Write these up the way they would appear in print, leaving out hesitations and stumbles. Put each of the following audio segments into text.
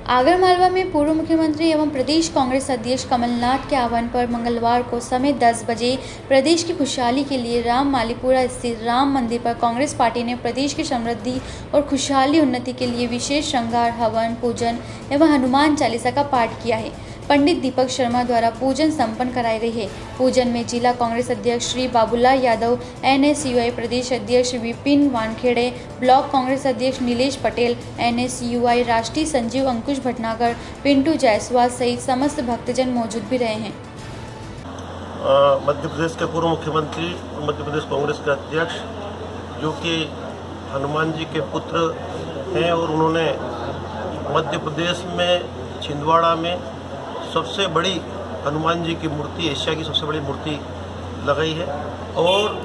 आगरमालवा में पूर्व मुख्यमंत्री एवं प्रदेश कांग्रेस अध्यक्ष कमलनाथ के आह्वान पर मंगलवार को समय 10 बजे प्रदेश की खुशहाली के लिए राम मालीपुरा स्थित राम मंदिर पर कांग्रेस पार्टी ने प्रदेश की समृद्धि और खुशहाली उन्नति के लिए विशेष श्रृंगार, हवन, पूजन एवं हनुमान चालीसा का पाठ किया है। पंडित दीपक शर्मा द्वारा पूजन संपन्न कराई गई है। पूजन में जिला कांग्रेस अध्यक्ष श्री बाबूलाल यादव, NSUI प्रदेश अध्यक्ष विपिन वानखेड़े, ब्लॉक कांग्रेस अध्यक्ष नीलेश पटेल, NSUI राष्ट्रीय संजीव अंकुश भटनागर, पिंटू जायसवाल सहित समस्त भक्तजन मौजूद भी रहे हैं। मध्य प्रदेश के पूर्व मुख्यमंत्री और मध्य प्रदेश कांग्रेस के अध्यक्ष जो कि हनुमान जी के पुत्र हैं और उन्होंने मध्य प्रदेश में छिंदवाड़ा में सबसे बड़ी हनुमान जी की मूर्ति, एशिया की सबसे बड़ी मूर्ति लगाई है। और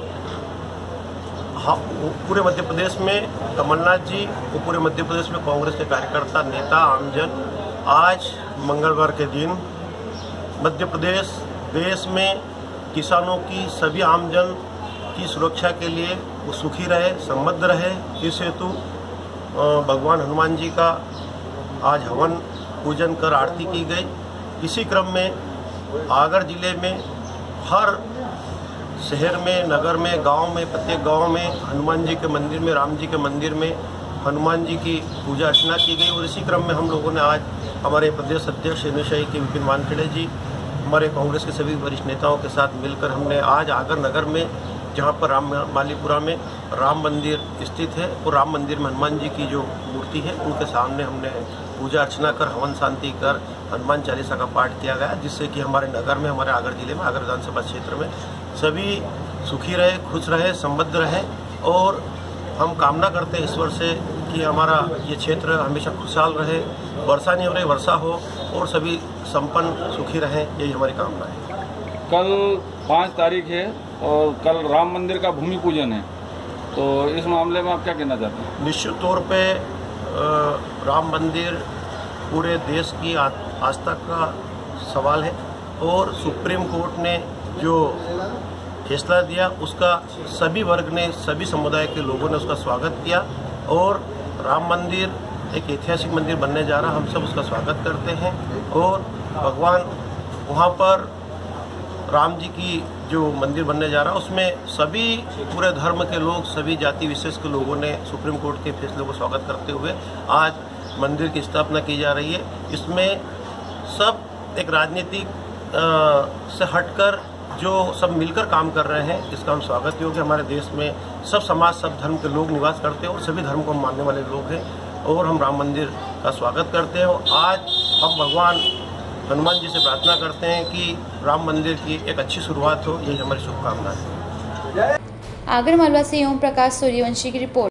पूरे मध्य प्रदेश में कमलनाथ जी और पूरे मध्य प्रदेश में कांग्रेस के कार्यकर्ता, नेता, आमजन आज मंगलवार के दिन मध्य प्रदेश देश में किसानों की, सभी आमजन की सुरक्षा के लिए वो सुखी रहे, समृद्ध रहे, इस हेतु भगवान हनुमान जी का आज हवन पूजन कर आरती की गई। इसी क्रम में आगर जिले में हर शहर में, नगर में, गांव में, प्रत्येक गांव में हनुमान जी के मंदिर में, राम जी के मंदिर में हनुमान जी की पूजा अर्चना की गई। और इसी क्रम में हम लोगों ने आज हमारे प्रदेश अध्यक्ष NSUI के विपिन वानखेड़े जी, हमारे कांग्रेस के सभी वरिष्ठ नेताओं के साथ मिलकर हमने आज आगर नगर में, जहां पर राम मालीपुरा में राम मंदिर स्थित है और राम मंदिर में हनुमान जी की जो मूर्ति है उनके सामने हमने पूजा अर्चना कर, हवन शांति कर, हनुमान चालीसा का पाठ किया गया, जिससे कि हमारे नगर में, हमारे आगर जिले में, आगर विधानसभा क्षेत्र में सभी सुखी रहे, खुश रहे, समृद्ध रहे। और हम कामना करते हैं ईश्वर से कि हमारा ये क्षेत्र हमेशा खुशहाल रहे, वर्षा नहीं हो रही, वर्षा हो और सभी संपन्न सुखी रहें, यही हमारी कामना है। कल 5 तारीख है और कल राम मंदिर का भूमि पूजन है, तो इस मामले में आप क्या कहना चाहते हैं? निश्चित तौर पे राम मंदिर पूरे देश की आस्था का सवाल है और सुप्रीम कोर्ट ने जो फैसला दिया उसका सभी वर्ग ने, सभी समुदाय के लोगों ने उसका स्वागत किया। और राम मंदिर एक ऐतिहासिक मंदिर बनने जा रहा, हम सब उसका स्वागत करते हैं। और भगवान वहाँ पर राम जी की जो मंदिर बनने जा रहा है उसमें सभी पूरे धर्म के लोग, सभी जाति विशेष के लोगों ने सुप्रीम कोर्ट के फैसले को स्वागत करते हुए आज मंदिर की स्थापना की जा रही है। इसमें सब एक राजनीतिक से हटकर जो सब मिलकर काम कर रहे हैं, इसका हम स्वागत योग्य। हमारे देश में सब समाज, सब धर्म के लोग निवास करते हैं और सभी धर्म को मानने वाले लोग हैं और हम राम मंदिर का स्वागत करते हैं। और आज हम भगवान हनुमान जी से प्रार्थना करते हैं कि राम मंदिर की एक अच्छी शुरुआत हो, यही हमारी शुभकामना है। आगरमालवा से ओम प्रकाश सूर्यवंशी की रिपोर्ट।